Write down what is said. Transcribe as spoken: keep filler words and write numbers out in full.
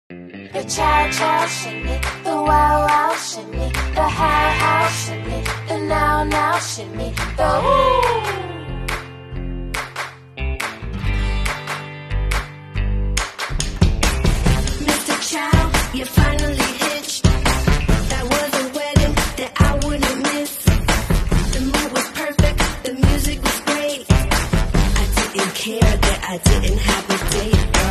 The chow chow shimmy, the wow wow shimmy, the how how shimmy, the now now shimmy, the ooh. Mister Chow, you finally hitched. That was a wedding that I wouldn't miss. The mood was perfect, the music was great. I didn't care that I didn't have a date.